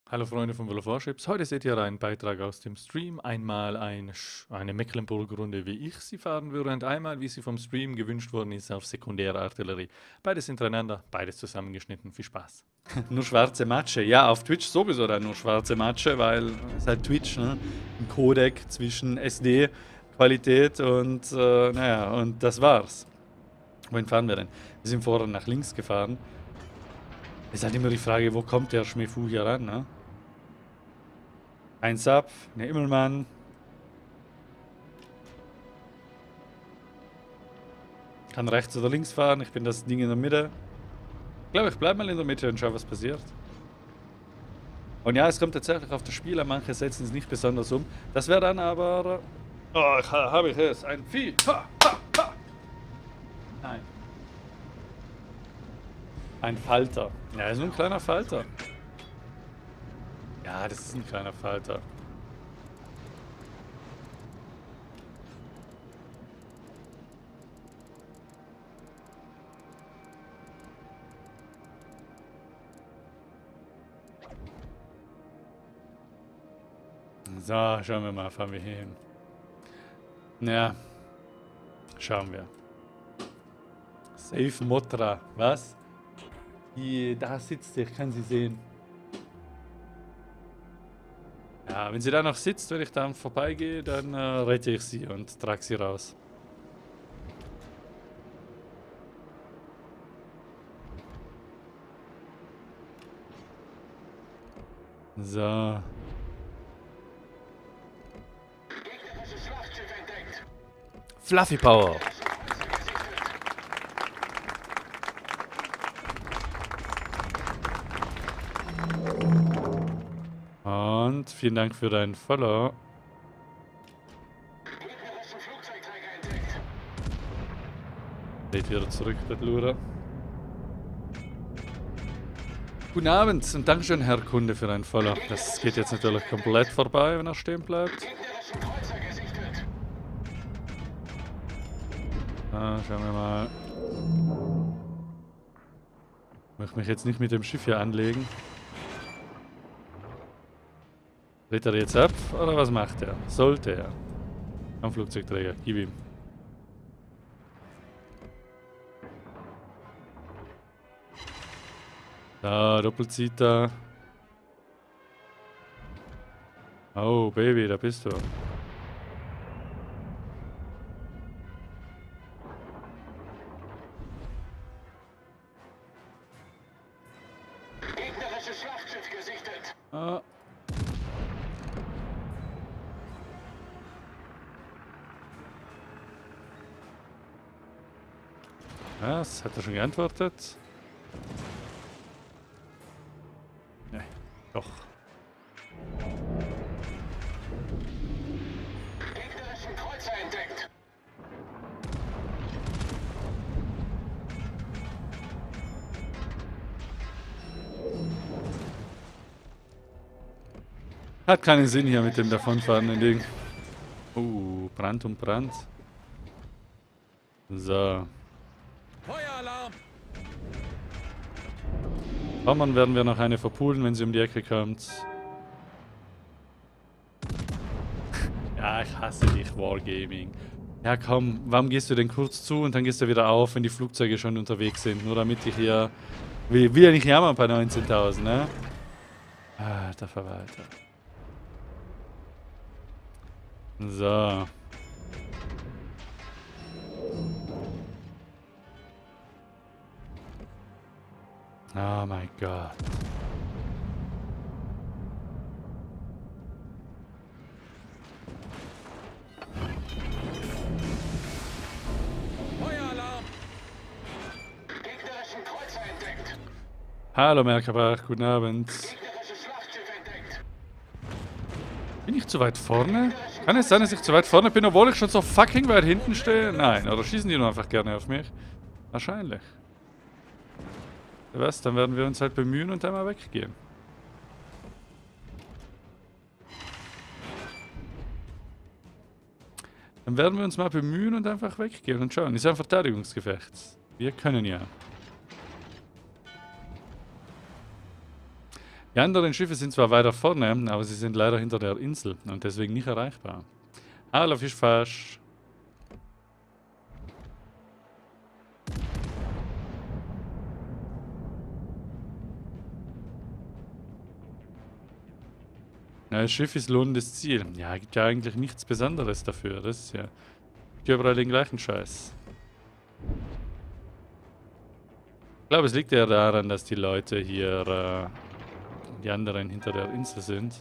Hallo Freunde von World of Warships. Heute seht ihr einen Beitrag aus dem Stream. Einmal eine Mecklenburg-Runde, wie ich sie fahren würde, und einmal, wie sie vom Stream gewünscht worden ist, auf sekundäre Artillerie. Beides hintereinander, beides zusammengeschnitten. Viel Spaß. Nur schwarze Matsche. Ja, auf Twitch sowieso dann nur schwarze Matsche, weil es halt Twitch, ne? Ein Codec zwischen SD-Qualität und, naja, und das war's. Wohin fahren wir denn? Wir sind vorher nach links gefahren. Ist halt immer die Frage, wo kommt der Schmefu hier ran, ne? Ein Sub, eine Immelmann. Kann rechts oder links fahren. Ich bin das Ding in der Mitte. Ich glaube, ich bleibe mal in der Mitte und schau, was passiert. Und ja, es kommt tatsächlich auf das Spiel an. Manche setzen es nicht besonders um. Das wäre dann aber... Oh, habe ich es. Ein Vieh. Ha, ha, ha. Nein. Ein Falter. Ja, so ein kleiner Falter. Ja, das ist ein kleiner Falter. So, schauen wir mal, fahren wir hier hin. Ja, schauen wir. Safe Motra, was? Da sitzt sie, ich kann sie sehen. Ja, wenn sie da noch sitzt, wenn ich dann vorbeigehe, dann rette ich sie und trage sie raus. So. Fluffy Power. Und vielen Dank für deinen Follow. Geht wieder zurück, der Lura. Guten Abend und Dankeschön, Herr Kunde, für deinen Follow. Das geht jetzt natürlich komplett vorbei, wenn er stehen bleibt. Schauen wir mal. Ich möchte mich jetzt nicht mit dem Schiff hier anlegen. Dreht er jetzt ab oder was macht er? Sollte er. Am Flugzeugträger, gib ihm. Da, Doppelzieher. Oh, Baby, da bist du. Gegnerisches Schlachtschiff gesichtet. Ah. Was? Hat er schon geantwortet? Ne, doch. Gegnerischen Kreuzer entdeckt. Hat keinen Sinn hier mit dem davonfahrenden Ding. Brand und Brand. So. Feueralarm! Pommern werden wir noch eine verpulen, wenn sie um die Ecke kommt. Ja, ich hasse dich, Wargaming. Ja komm, warum gehst du denn kurz zu und dann gehst du wieder auf, wenn die Flugzeuge schon unterwegs sind? Nur damit ich hier... Will ja nicht jammern bei 19.000, ne? Ah, der Verwalter. So. Oh mein Gott. Feueralarm! Gegnerischen Kreuzer entdeckt. Hallo Merkabach, guten Abend. Gegnerisches Schlachtschiff entdeckt. Bin ich zu weit vorne? Kann es sein, dass ich zu weit vorne bin, obwohl ich schon so fucking weit hinten stehe? Nein, oder schießen die nur einfach gerne auf mich? Wahrscheinlich. Was? Dann werden wir uns halt bemühen und einmal weggehen. Dann werden wir uns mal bemühen und einfach weggehen und schauen. Ist ja ein Verteidigungsgefecht. Wir können ja. Die anderen Schiffe sind zwar weiter vorne, aber sie sind leider hinter der Insel und deswegen nicht erreichbar. Hallo Fischfasch. Ja, das Schiff ist lohnendes Ziel. Ja, gibt ja eigentlich nichts Besonderes dafür. Das ist ja... Gibt ja überall den gleichen Scheiß. Ich glaube, es liegt ja daran, dass die Leute hier, die anderen hinter der Insel sind.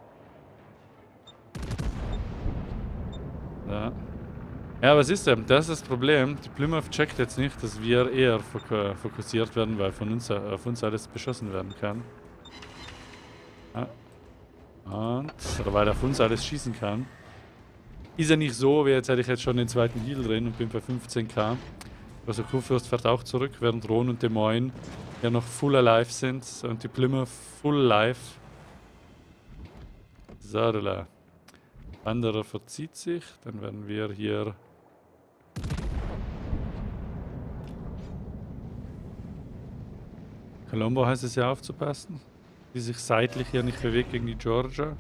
Ja. Ja, was ist denn? Das ist das Problem. Die Plymouth checkt jetzt nicht, dass wir eher fokussiert werden, weil von uns, auf uns alles beschossen werden kann. Ja. Oder weil er auf uns alles schießen kann. Ist ja nicht so, wie jetzt hätte ich jetzt schon den zweiten Heal drin und bin bei 15k. Also Kurfürst fährt auch zurück, während Rhône und Des Moines ja noch full alive sind und die Plymouth full alive. Sadela. Wanderer verzieht sich, dann werden wir hier... Colombo heißt es ja aufzupassen, die sich seitlich hier nicht bewegt gegen die Georgia.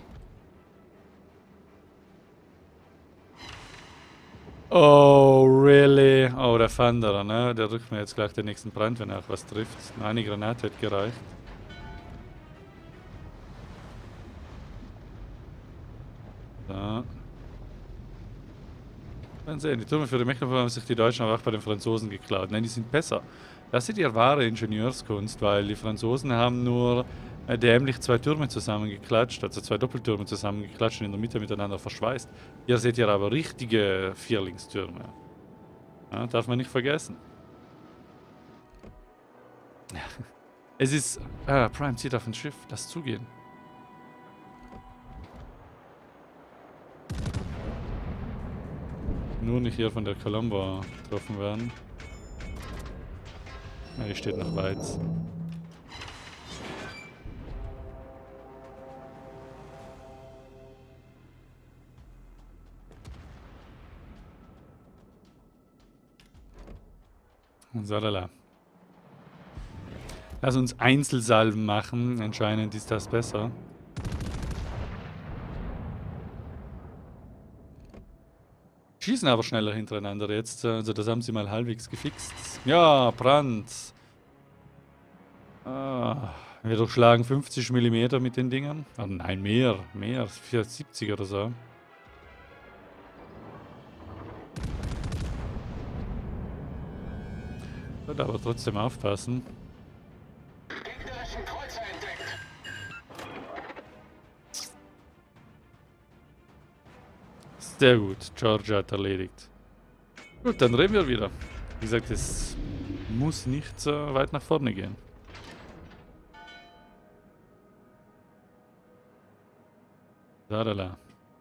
Oh, really? Oh, der Wanderer, ne? Der rückt mir jetzt gleich den nächsten Brand, wenn er auch was trifft. Eine Granate hätte gereicht. So. Dann sehen, die Türme für die Mecklenburg haben sich die Deutschen aber auch bei den Franzosen geklaut. Nein, die sind besser. Das ist ihre wahre Ingenieurskunst, weil die Franzosen haben nur dämlich zwei Türme zusammengeklatscht, also zwei Doppeltürme zusammengeklatscht und in der Mitte miteinander verschweißt. Hier seht ihr aber richtige Vierlingstürme. Ja, darf man nicht vergessen. Es ist... Prime zieht auf ein Schiff, lass zugehen. Nur nicht hier von der Colombo getroffen werden. Ja, die steht noch weit. Salala. Lass uns Einzelsalven machen. Anscheinend ist das besser. Schießen aber schneller hintereinander jetzt. Also das haben sie mal halbwegs gefixt. Ja, Brand. Wir durchschlagen 50 mm mit den Dingern. Oh nein, mehr. 470 oder so. Wird aber trotzdem aufpassen. Gegnerischen Kreuzer entdeckt. Sehr gut, Georgia hat erledigt. Gut, dann reden wir wieder. Wie gesagt, es muss nicht so weit nach vorne gehen. Sadala.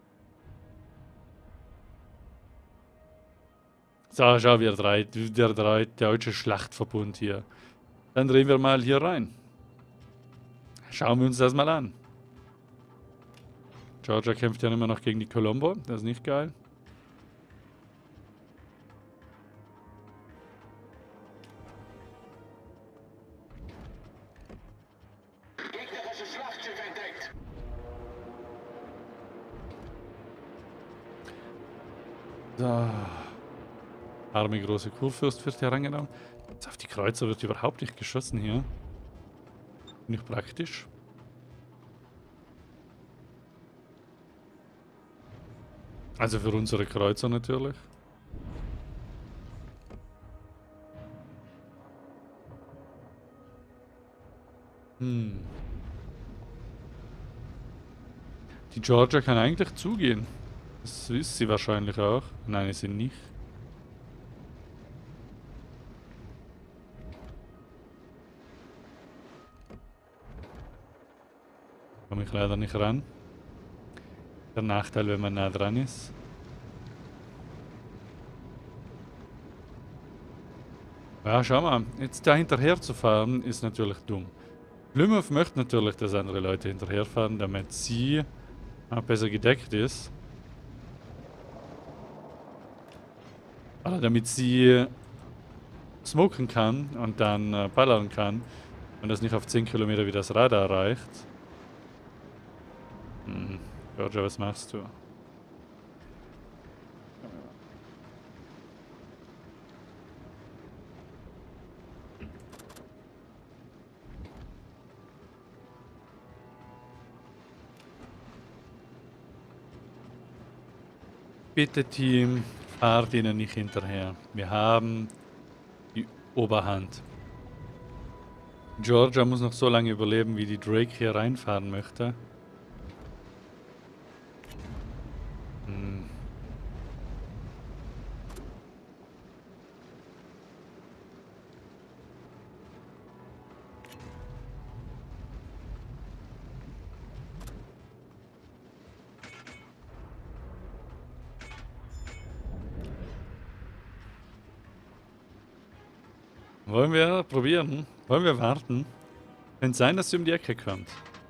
So, schau, der drei deutsche Schlachtverbund hier. Dann drehen wir mal hier rein. Schauen wir uns das mal an. Georgia kämpft ja immer noch gegen die Colombo. Das ist nicht geil. Gegnerisches Schlachtschiff entdeckt. So. Arme große Kurfürst wird herangenommen. Jetzt auf die Kreuzer wird überhaupt nicht geschossen hier. Nicht praktisch. Also für unsere Kreuzer natürlich. Die Georgia kann eigentlich zugehen. Das ist sie wahrscheinlich auch. Nein, ist sie nicht. Komme ich leider nicht ran. Der Nachteil, wenn man nah dran ist. Ja, schau mal. Jetzt da hinterher zu fahren, ist natürlich dumm. Plymouth möchte natürlich, dass andere Leute hinterherfahren, damit sie besser gedeckt ist. Oder damit sie smoken kann und dann ballern kann und das nicht auf 10 Kilometer wie das Radar reicht. Georgia, was machst du? Bitte Team, fahrt ihnen nicht hinterher. Wir haben die Oberhand. Georgia muss noch so lange überleben, wie die Drake hier reinfahren möchte. Hm. Wollen wir probieren? Wollen wir warten? Könnte sein, dass sie um die Ecke kommt.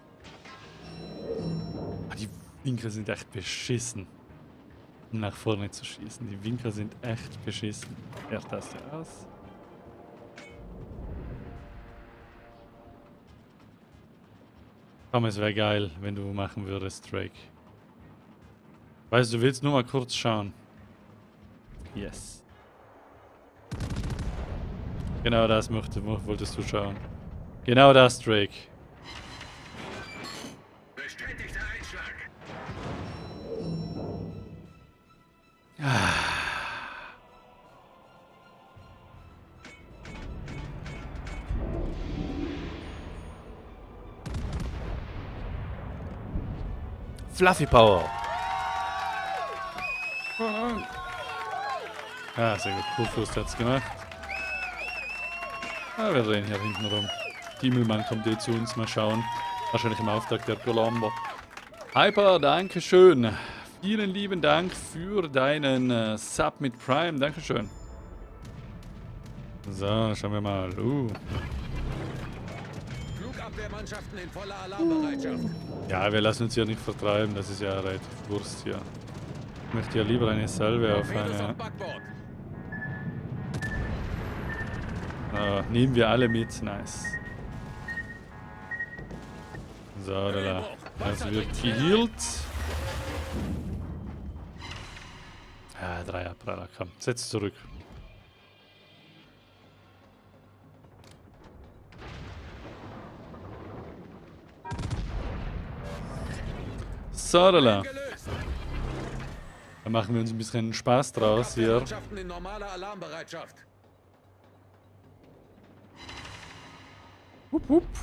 Ah, die Winkel sind echt beschissen. Um nach vorne zu schießen. Die Winkel sind echt beschissen. Fährt das hier aus? Komm, es wäre geil, wenn du machen würdest, Drake. Weißt du, willst nur mal kurz schauen. Yes. Genau das wolltest du schauen. Genau das, Drake. Bestätigter Einschlag. Fluffy Power. Ah, sehr gut. Kurfürst hat's gemacht. Ah, wir drehen hier hinten rum. Die Müllmann kommt jetzt zu uns. Mal schauen. Wahrscheinlich im Auftakt der Colombo. Hyper, dankeschön. Vielen lieben Dank für deinen Sub mit Prime. Dankeschön. So, schauen wir mal. Flugabwehrmannschaften in voller Alarmbereitschaft. Ja, wir lassen uns hier nicht vertreiben. Das ist ja relativ Wurst hier. Ich möchte ja lieber eine Salve auf Torpedos eine... auf Backbord. Nehmen wir alle mit. Nice. So, da. Das wird gehealt. Ja, 3 Abpraller, komm. Setz zurück. So, da. Gelöst. Dann machen wir uns ein bisschen Spaß draus hier. Mannschaften in normaler Alarmbereitschaft. Hup, hup.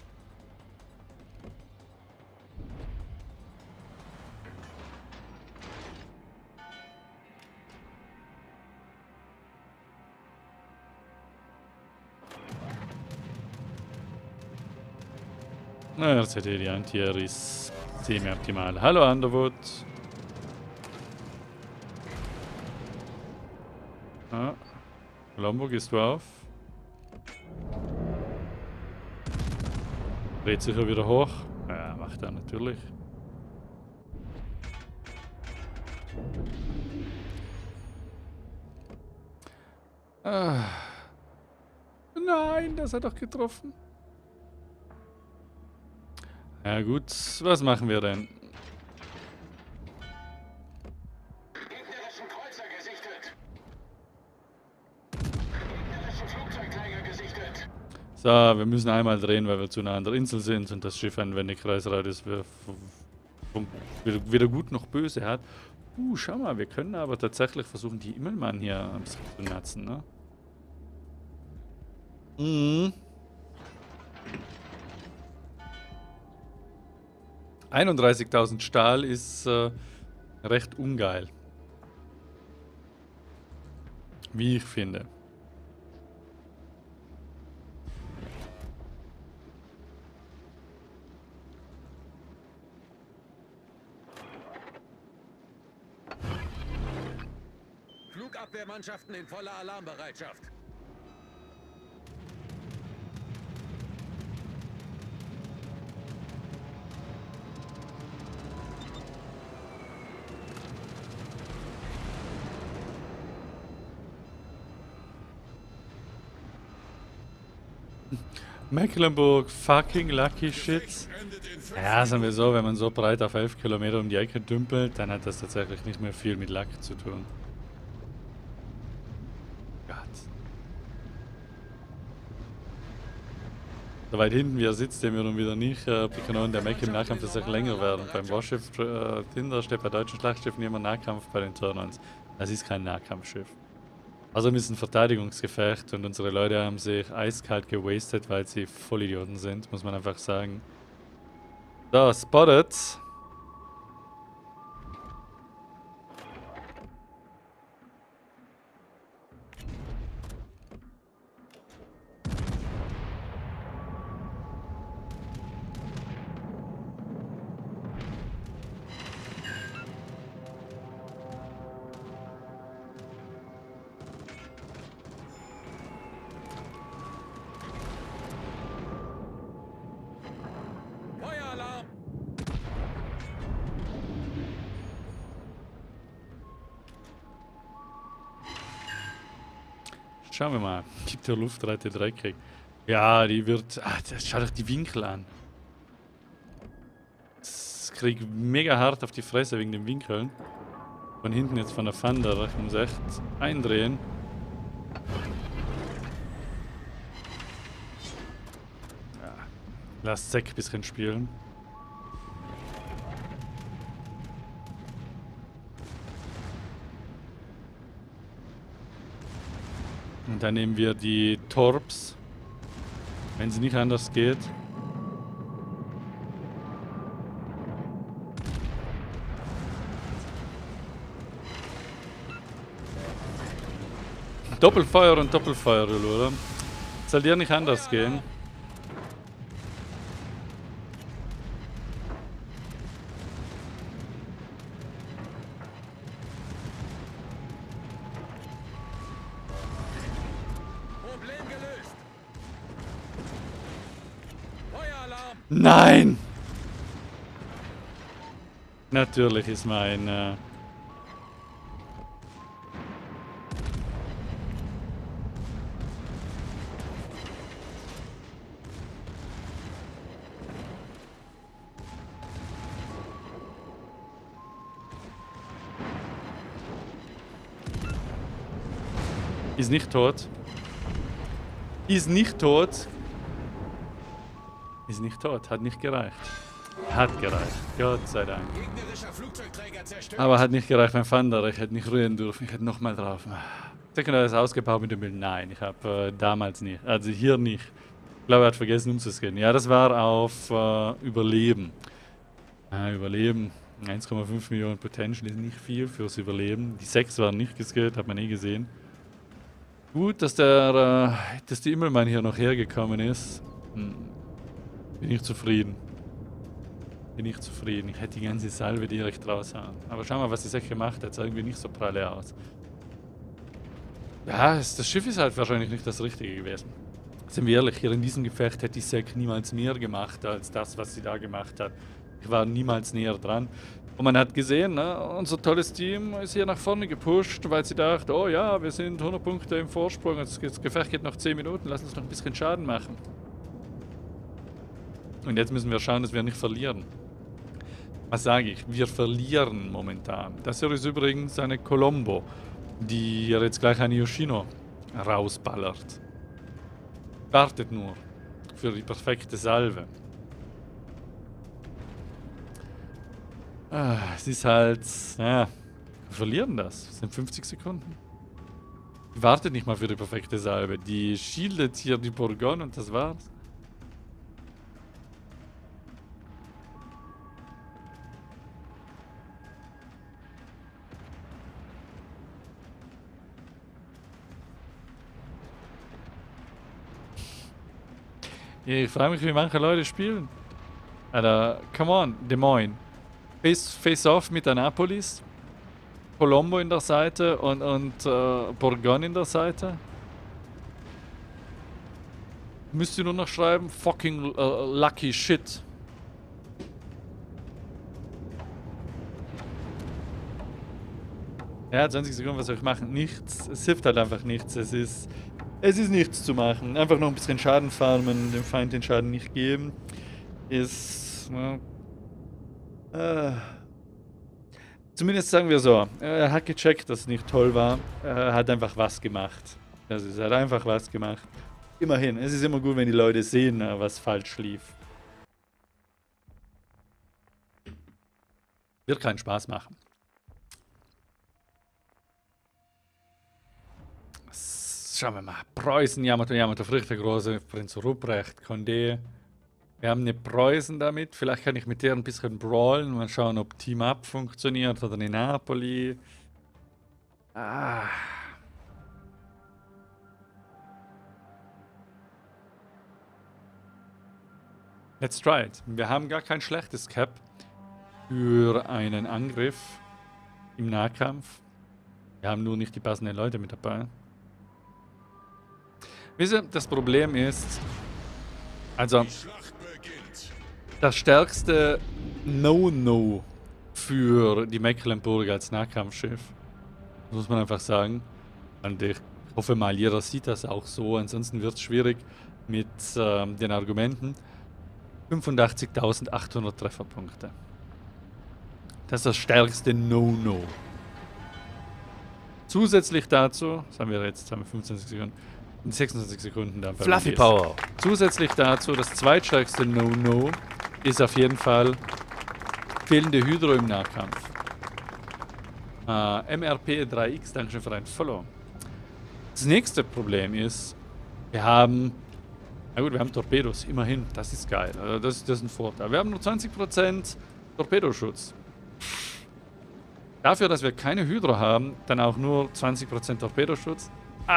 Na, RCD, die Anti-Air ist semi-optimal. Hallo Underwood. Ah. Colombo, gehst du auf? Dreht sich er wieder hoch? Ja, macht er natürlich. Ah. Nein, das hat doch getroffen. Ja gut, was machen wir denn? Gegnerischen Kreuzer gesichtet. Gegnerischen Flugzeugträger gesichtet. So, wir müssen einmal drehen, weil wir zu nah an der Insel sind und das Schiff einen Wendekreisradius weder gut noch böse hat. Schau mal, wir können aber tatsächlich versuchen, die Immelmann hier ein bisschen zu natzen, ne? Mhm. 31.000 Stahl ist recht ungeil. Wie ich finde. Flugabwehrmannschaften in voller Alarmbereitschaft. Mecklenburg, fucking lucky shit. Endet in 5 Ja, sagen wir so, wenn man so breit auf 11 Kilometer um die Ecke dümpelt, dann hat das tatsächlich nicht mehr viel mit Luck zu tun. Gott. So weit hinten wie er sitzt, den wir nun wieder nicht picken und der Mac im Nahkampf tatsächlich länger werden. Beim Warschiff Tinder steht bei deutschen Schlachtschiffen immer Nahkampf, bei den Turn-Ons. Das ist kein Nahkampfschiff. Also ist ein Verteidigungsgefecht und unsere Leute haben sich eiskalt gewastet, weil sie Vollidioten sind, muss man einfach sagen. So, spotted. Feueralarm! Schauen wir mal. Gibt der Luftreite dreckig. Ja, die wird... Ah, schau doch die Winkel an. Das krieg mega hart auf die Fresse wegen den Winkeln. Von hinten jetzt von der Thunder. Ich muss echt eindrehen. Ja. Lass Zack ein bisschen spielen. Und dann nehmen wir die Torps, wenn sie nicht anders geht. Doppelfeuer und Doppelfeuer, oder? Soll dir nicht anders gehen? Problem gelöst. Feueralarm! Nein! Natürlich ist mein... Ist nicht tot. Ist nicht tot. Ist nicht tot. Hat nicht gereicht. Hat gereicht. Gott sei Dank. Gegnerischer Flugzeugträger zerstört. Aber hat nicht gereicht beim Thunder. Ich hätte nicht rühren dürfen. Ich hätte nochmal drauf. Sekundär ist ausgebaut mit dem Bild. Nein, ich habe damals nicht. Also hier nicht. Ich glaube, er hat vergessen umzuscannen. Ja, das war auf Überleben. Überleben. 1,5 Millionen Potential ist nicht viel fürs Überleben. Die 6 waren nicht gescannt, hat man eh gesehen. Gut, dass die Immelmann hier noch hergekommen ist. Bin ich zufrieden. Bin ich zufrieden. Ich hätte die ganze Salve direkt raushauen. Aber schau mal, was die Sache gemacht hat. Sah irgendwie nicht so pralle aus. Ja, das Schiff ist halt wahrscheinlich nicht das Richtige gewesen. Sind wir ehrlich, hier in diesem Gefecht hätte die Sek niemals mehr gemacht als das, was sie da gemacht hat. Ich war niemals näher dran. Und man hat gesehen, ne, unser tolles Team ist hier nach vorne gepusht, weil sie dachte, oh ja, wir sind 100 Punkte im Vorsprung, das Gefecht geht noch 10 Minuten, lass uns noch ein bisschen Schaden machen. Und jetzt müssen wir schauen, dass wir nicht verlieren. Was sage ich? Wir verlieren momentan. Das hier ist übrigens eine Colombo, die hier jetzt gleich eine Yoshino rausballert. Wartet nur für die perfekte Salve. Es ist halt, ja, wir verlieren das. Es sind 50 Sekunden. Die wartet nicht mal für die perfekte Salbe. Die shieldet hier die Bourgogne und das war's. Ich frage mich, wie manche Leute spielen. Alter, come on, Des Moines. Face-off mit Annapolis. Colombo in der Seite und Bourgogne in der Seite. Müsst ihr nur noch schreiben, fucking lucky shit. Ja, 20 Sekunden, was soll ich machen? Nichts. Es hilft halt einfach nichts. Es ist Es ist nichts zu machen. Einfach noch ein bisschen Schaden farmen, dem Feind den Schaden nicht geben. Ist. Zumindest sagen wir so. Er hat gecheckt, dass es nicht toll war. Er hat einfach was gemacht. Er hat einfach was gemacht. Immerhin, es ist immer gut, wenn die Leute sehen, was falsch lief. Wird keinen Spaß machen. Schauen wir mal. Preußen, Yamato, richtig große Prinz Ruprecht, Condé. Wir haben eine Preußen damit. Vielleicht kann ich mit der ein bisschen brawlen. Mal schauen, ob Team-Up funktioniert oder eine Napoli. Let's try it. Wir haben gar kein schlechtes Cap für einen Angriff im Nahkampf. Wir haben nur nicht die passenden Leute mit dabei. Wisst ihr, das Problem ist, also das stärkste No-No für die Mecklenburg als Nahkampfschiff, muss man einfach sagen. Und ich hoffe mal, jeder sieht das auch so, ansonsten wird es schwierig mit den Argumenten. 85.800 Trefferpunkte. Das ist das stärkste No-No. Zusätzlich dazu, das haben wir jetzt, haben wir 25 Sekunden, 26 Sekunden dann. Fluffy Power. Zusätzlich dazu, das zweitstärkste No-No ist auf jeden Fall fehlende Hydro im Nahkampf. MRP3X, danke für ein Follow. Das nächste Problem ist, wir haben, na gut, wir haben Torpedos, immerhin, das ist geil, also das ist ein Vorteil. Wir haben nur 20% Torpedoschutz. Dafür, dass wir keine Hydro haben, dann auch nur 20% Torpedoschutz.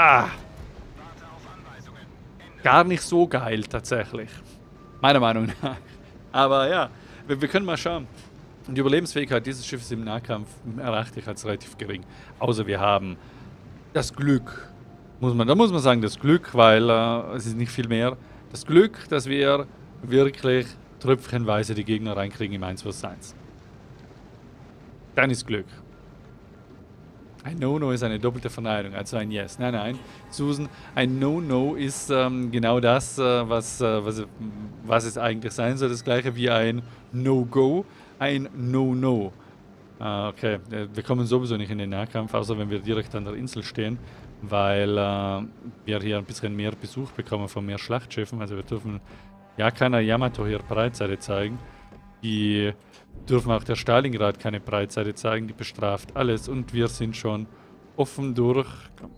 Gar nicht so geil, tatsächlich. Meiner Meinung nach. Aber ja, wir können mal schauen. Die Überlebensfähigkeit dieses Schiffes im Nahkampf erachte ich als relativ gering. Außer wir haben das Glück. Da muss man sagen, das Glück, weil es ist nicht viel mehr. Das Glück, dass wir wirklich tröpfchenweise die Gegner reinkriegen im 1 vs 1. Dann ist Glück. Ein No-No ist eine doppelte Verneinung, also ein Yes. Nein, nein, Susan, ein No-No ist genau das, was es eigentlich sein soll. Das gleiche wie ein No-Go, ein No-No. Okay, wir kommen sowieso nicht in den Nahkampf, außer wenn wir direkt an der Insel stehen, weil wir hier ein bisschen mehr Besuch bekommen von mehr Schlachtschiffen. Also wir dürfen ja keiner Yamato hier Breitseite zeigen. Die dürfen auch der Stalingrad keine Breitseite zeigen, die bestraft alles und wir sind schon offen durch. Komm.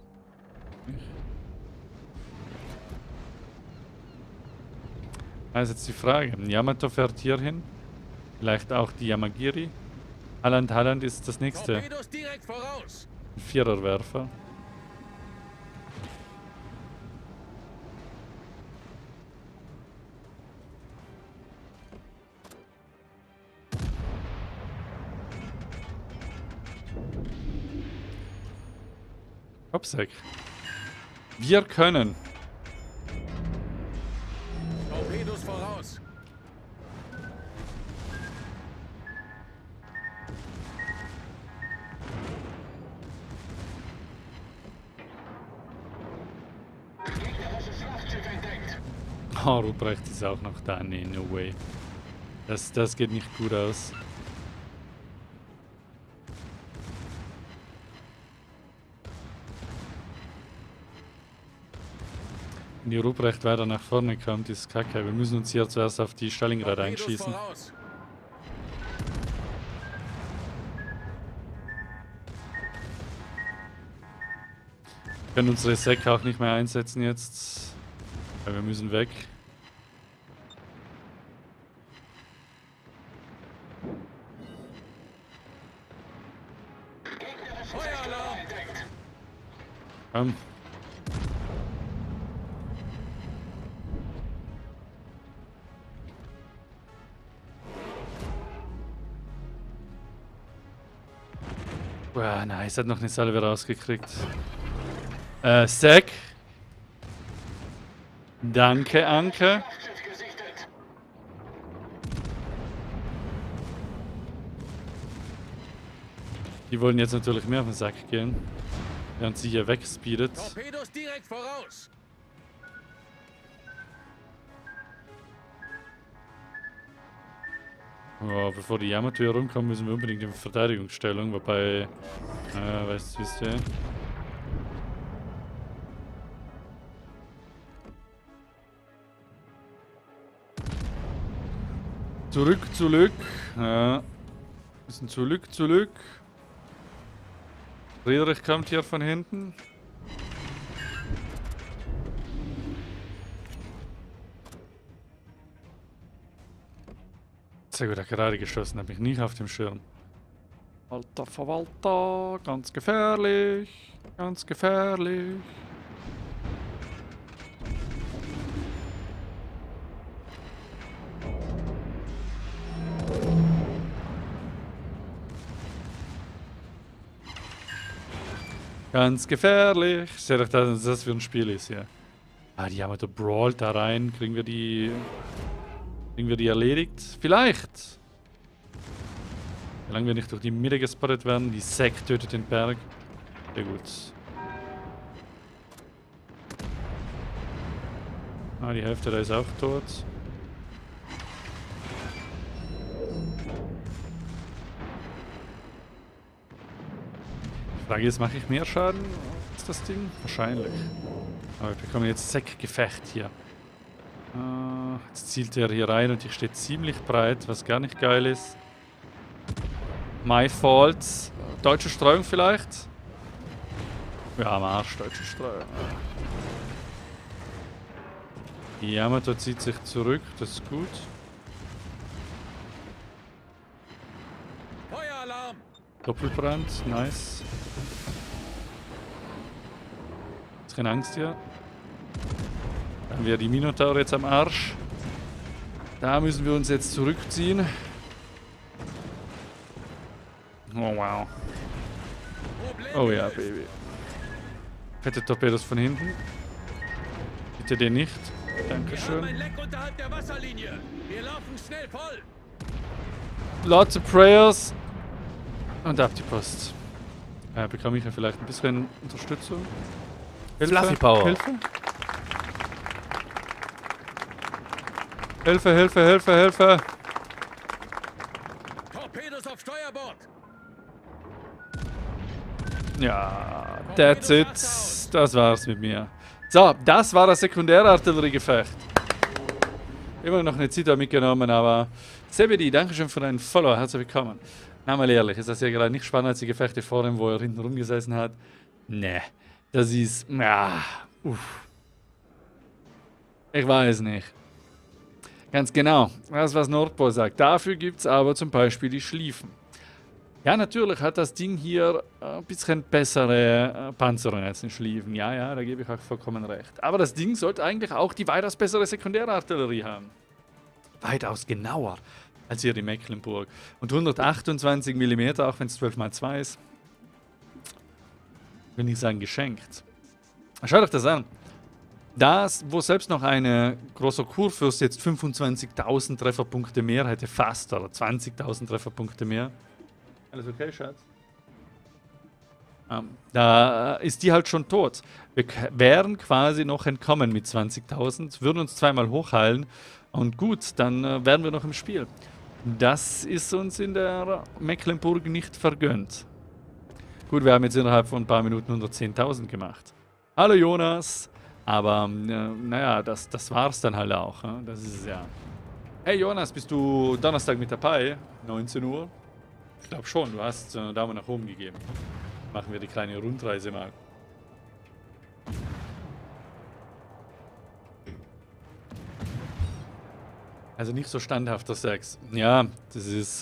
Also jetzt die Frage, Yamato fährt hier hin, vielleicht auch die Yamagiri. Halland ist das nächste. Torpedos direkt voraus. Ein Viererwerfer. Kopfsack. Wir können. Torpedos voraus. Oh, Ruprecht ist auch noch da. Nee, no way. Das geht nicht gut aus. Wenn die Ruprecht weiter nach vorne kommt, ist kacke. Wir müssen uns hier zuerst auf die Stalingrad einschießen. Voraus. Wir können unsere Säcke auch nicht mehr einsetzen jetzt. Weil wir müssen weg. Feueralarm. Komm. Boah, nice, hat noch eine Salve rausgekriegt. Zack. Danke, Anke. Die wollen jetzt natürlich mehr auf den Sack gehen. Während sie hier wegspeedet. Torpedos direkt voraus. Oh, bevor die Yamato hier rumkommen, müssen wir unbedingt in Verteidigungsstellung, wobei... weißt du, wisst ihr? Zurück. Ja. Bisschen zurück. Friedrich kommt hier von hinten. Sehr gut, er hat gerade geschossen, habe ich nicht auf dem Schirm. Alter Verwalter, ganz gefährlich. Ganz gefährlich. Seht euch, dass das für ein Spiel ist, ja. Ah, die Yamato brawlt da rein. Kriegen wir die erledigt? Vielleicht. Solange wir nicht durch die Mitte gespottet werden. Die Sek tötet den Berg. Sehr gut. Ah, die Hälfte da ist auch tot. Die Frage ist, mache ich mehr Schaden als das Ding? Wahrscheinlich. Aber wir bekommen jetzt Sek-Gefecht hier. Jetzt zielt er hier rein und ich stehe ziemlich breit, was gar nicht geil ist. My fault. Deutsche Streuung vielleicht? Ja, am Arsch, deutsche Streuung. Die Yamato zieht sich zurück, das ist gut. Feueralarm. Doppelbrand, nice. Keine Angst hier. Dann haben wir die Minotaur jetzt am Arsch. Da müssen wir uns jetzt zurückziehen. Oh wow. Oh ja, Baby. Fette Torpedos von hinten. Bitte den nicht. Wir haben Dankeschön. ein Leck unterhalb der Wasserlinie. Wir laufen schnell voll. Lots of prayers. Und ab die Post. Bekomme ich ja vielleicht ein bisschen Unterstützung. Fluffy Power. Hilfe. Torpedos auf Steuerbord. Ja, that's it. Das war's mit mir. So, das war das Sekundärartilleriegefecht. Immer noch eine Zita mitgenommen, aber Sebedi, danke schön für deinen Follow. Herzlich willkommen. Na mal ehrlich, ist das ja gerade nicht spannend als die Gefechte vor ihm, wo er hinten rumgesessen hat? Nee, das ist... Ich weiß nicht. Ganz genau, das was Nordpol sagt. Dafür gibt es aber zum Beispiel die Schliefen. Ja, natürlich hat das Ding hier ein bisschen bessere Panzerung als den Schliefen. Ja, da gebe ich auch vollkommen recht. Aber das Ding sollte eigentlich auch die weitaus bessere Sekundärartillerie haben. Weitaus genauer als hier die Mecklenburg. Und 128 mm, auch wenn es 12×2 ist, will ich sagen, geschenkt. Schaut euch das an. Das, wo selbst noch eine großer Kurfürst jetzt 25.000 Trefferpunkte mehr hätte, fast, oder 20.000 Trefferpunkte mehr. Alles okay, Schatz? Da ist die halt schon tot. Wir wären quasi noch entkommen mit 20.000, würden uns zweimal hochheilen und gut, dann wären wir noch im Spiel. Das ist uns in der Mecklenburg nicht vergönnt. Gut, wir haben jetzt innerhalb von ein paar Minuten 110.000 gemacht. Hallo Jonas! Aber, naja, das war's dann halt auch. Das ist es ja. Hey Jonas, bist du Donnerstag mit dabei? 19 Uhr? Ich glaube schon, du hast einen Daumen nach oben gegeben. Machen wir die kleine Rundreise mal. Also nicht so standhafter Sex. Ja, das ist,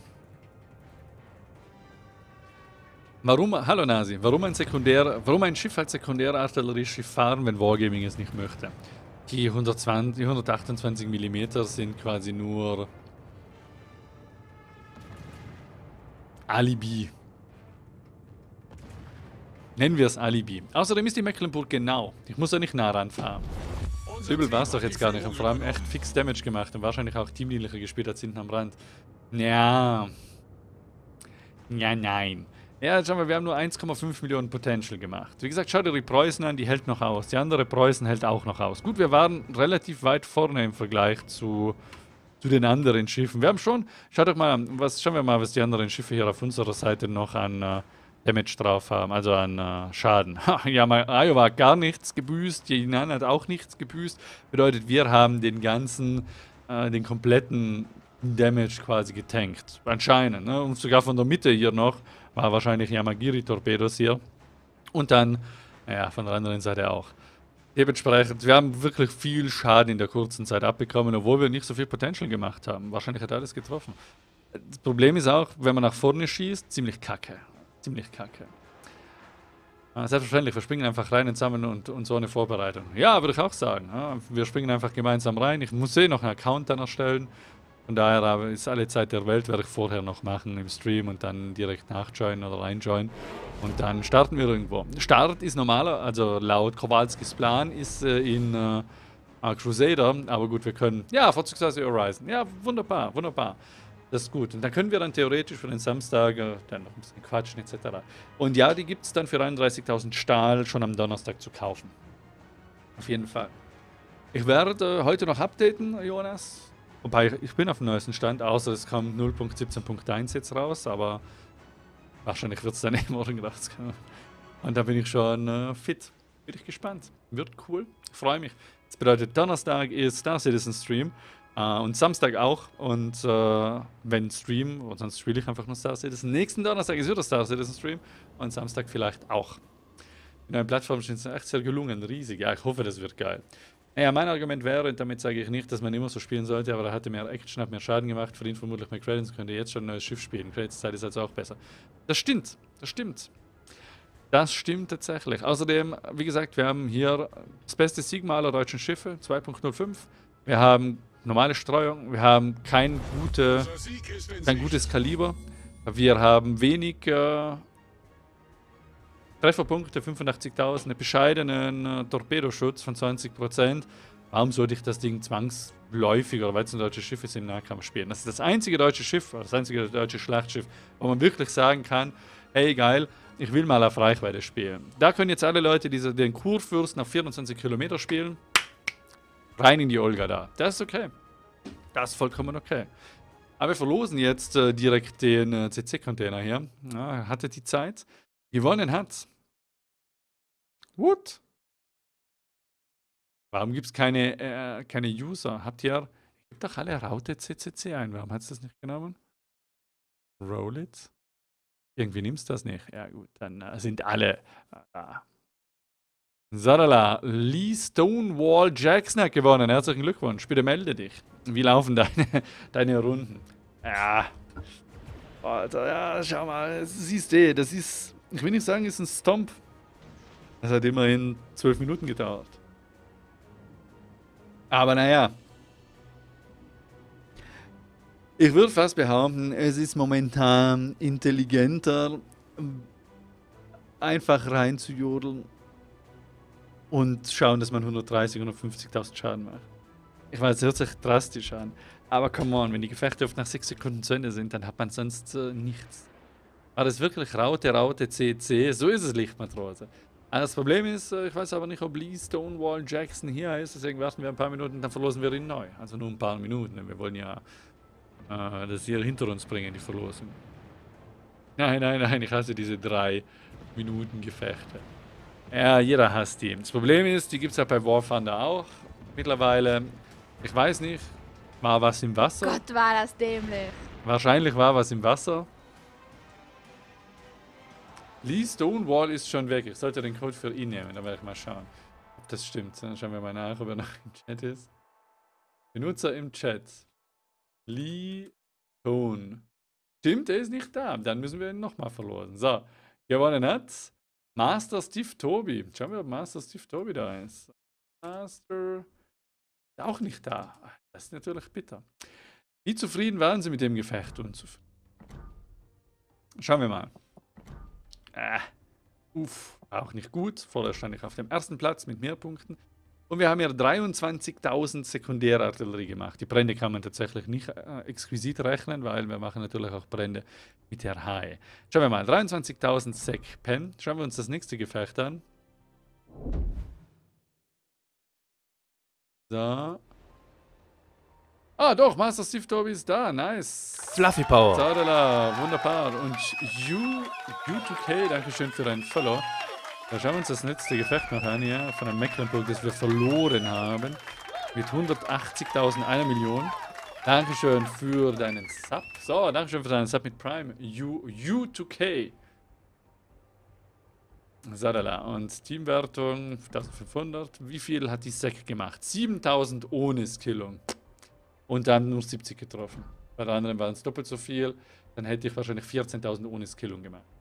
hallo Nasi, warum ein Schiff als Sekundärartillerieschiff fahren, wenn Wargaming es nicht möchte? Die 128 mm sind quasi nur Alibi. Nennen wir es Alibi. Außerdem ist die Mecklenburg genau. Ich muss ja nicht nah ranfahren. So übel war es doch jetzt gar nicht. Und vor allem echt fix Damage gemacht und wahrscheinlich auch teamdienlicher gespielt als hinten am Rand. Ja. Ja, nein. Ja, schau mal, wir haben nur 1,5 Millionen Potential gemacht. Wie gesagt, schau dir die Preußen an, die hält noch aus. Die andere Preußen hält auch noch aus. Gut, wir waren relativ weit vorne im Vergleich zu den anderen Schiffen. Wir haben schon, schau doch mal an, schauen wir mal, was die anderen Schiffe hier auf unserer Seite noch an Damage drauf haben, also an Schaden. Ja, Iowa hat gar nichts gebüßt, Jinan hat auch nichts gebüßt. Bedeutet, wir haben den kompletten Damage quasi getankt. Anscheinend, ne? Und sogar von der Mitte hier noch war wahrscheinlich Yamagiri-Torpedos hier. Und dann, naja, von der anderen Seite auch. Dementsprechend, wir haben wirklich viel Schaden in der kurzen Zeit abbekommen, obwohl wir nicht so viel Potential gemacht haben. Wahrscheinlich hat alles getroffen. Das Problem ist auch, wenn man nach vorne schießt, ziemlich kacke. Ziemlich kacke. Selbstverständlich, wir springen einfach rein zusammen und so eine Vorbereitung. Ja, würde ich auch sagen. Ja, wir springen einfach gemeinsam rein. Ich muss noch einen Account dann erstellen. Von daher aber ist alle Zeit der Welt, werde ich vorher noch machen im Stream und dann direkt nachjoinen oder reinjoinen. Und dann starten wir irgendwo. Start ist normaler, also laut Kowalskis Plan ist in Crusader, aber gut, wir können, ja, vorzugsweise Horizon. Ja, wunderbar, wunderbar. Das ist gut. Und dann können wir dann theoretisch für den Samstag dann noch ein bisschen quatschen etc. Und ja, die gibt es dann für 31.000 Stahl schon am Donnerstag zu kaufen. Auf jeden Fall. Ich werde heute noch updaten, Jonas. Wobei, ich bin auf dem neuesten Stand, außer es kommt 0.17.1 jetzt raus, aber wahrscheinlich wird es dann morgen rauskommen. Und da bin ich schon fit. Bin ich gespannt. Wird cool. Ich freue mich. Das bedeutet, Donnerstag ist Star Citizen Stream und Samstag auch. Und wenn Stream, und sonst spiele ich einfach nur Star Citizen. Nächsten Donnerstag ist wieder Star Citizen Stream und Samstag vielleicht auch. Die neuen Plattformen sind echt sehr gelungen, riesig. Ja, ich hoffe, das wird geil. Naja, mein Argument wäre, und damit sage ich nicht, dass man immer so spielen sollte, aber er hatte mehr Action, hat mehr Schaden gemacht, verdient vermutlich mehr Credits, könnte jetzt schon ein neues Schiff spielen. Credits-Zeit ist also auch besser. Das stimmt, das stimmt. Das stimmt tatsächlich. Außerdem, wie gesagt, wir haben hier das beste Sigma aller deutschen Schiffe, 2.05. Wir haben normale Streuung, wir haben kein gutes Kaliber. Wir haben wenig Trefferpunkte, 85.000, einen bescheidenen Torpedoschutz von 20%. Warum sollte ich das Ding zwangsläufig oder weil es ein deutsches Schiff ist im Nahkampf spielen? Das ist das einzige deutsche Schiff, oder das einzige deutsche Schlachtschiff, wo man wirklich sagen kann, hey geil, ich will mal auf Reichweite spielen. Da können jetzt alle Leute, die den Kurfürsten auf 24 Kilometer spielen, rein in die Olga da. Das ist okay. Das ist vollkommen okay. Aber wir verlosen jetzt direkt den CC-Container hier. Ja, hatte die Zeit. Gewonnen hat. What? Warum gibt es keine User? Habt ihr... Gebt doch alle Raute CCC ein. Warum hat es das nicht genommen? Roll it. Irgendwie nimmst du das nicht. Ja gut, dann sind alle da. Sadala, Lee Stonewall Jackson hat gewonnen. Herzlichen Glückwunsch. Bitte melde dich. Wie laufen deine Runden? Ja. Alter, ja, schau mal. Siehst du, das ist... Ich will nicht sagen, es ist ein Stomp. Das hat immerhin 12 Minuten gedauert. Aber naja. Ich würde fast behaupten, es ist momentan intelligenter, einfach rein zu jodeln und schauen, dass man 130.000, 150.000 Schaden macht. Ich weiß, es hört sich drastisch an. Aber come on, wenn die Gefechte oft nach 6 Sekunden zu Ende sind, dann hat man sonst nichts. Aber das ist wirklich Raute, CC. So ist es, Lichtmatrose. Das Problem ist, ich weiß aber nicht, ob Lee Stonewall Jackson hier ist. Deswegen warten wir ein paar Minuten, dann verlosen wir ihn neu. Also nur ein paar Minuten. Wir wollen ja das hier hinter uns bringen, die Verlosung. Nein, ich hasse diese 3 Minuten Gefechte. Ja, jeder hasst die. Das Problem ist, die gibt es ja bei War Thunder auch. Mittlerweile, ich weiß nicht, war was im Wasser? Gott, war das dämlich. Wahrscheinlich war was im Wasser. Lee Stonewall ist schon weg. Ich sollte den Code für ihn nehmen. Da werde ich mal schauen, ob das stimmt. Dann schauen wir mal nach, ob er noch im Chat ist. Benutzer im Chat. Lee Stone. Stimmt, er ist nicht da. Dann müssen wir ihn nochmal verlosen. So, gewonnen hat Master Steve Toby. Schauen wir, ob Master Steve Toby da ist. Master ist auch nicht da. Das ist natürlich bitter. Wie zufrieden waren Sie mit dem Gefecht? Unzufrieden. Schauen wir mal. Auch nicht gut. Vorher stand ich auf dem ersten Platz mit mehr Punkten. Und wir haben ja 23.000 Sekundärartillerie gemacht. Die Brände kann man tatsächlich nicht exquisit rechnen, weil wir machen natürlich auch Brände mit der Haie. Schauen wir mal, 23.000 Sek Pen. Schauen wir uns das nächste Gefecht an. So. Ah, doch, Master Steve Tobi ist da. Nice. Fluffy Power. Zadala, wunderbar. Und U2K, dankeschön für dein Follow. Da schauen wir uns das letzte Gefecht noch an, ja, von einem Mecklenburg, das wir verloren haben. Mit 180.000, 1 Million. Dankeschön für deinen Sub. So, dankeschön für deinen Sub mit Prime. U2K. Sadala. Und Teamwertung 1500. Wie viel hat die Sek gemacht? 7.000 ohne Skillung. Und dann nur 70 getroffen. Bei der anderen waren es doppelt so viel. Dann hätte ich wahrscheinlich 14.000 ohne Skillung gemacht.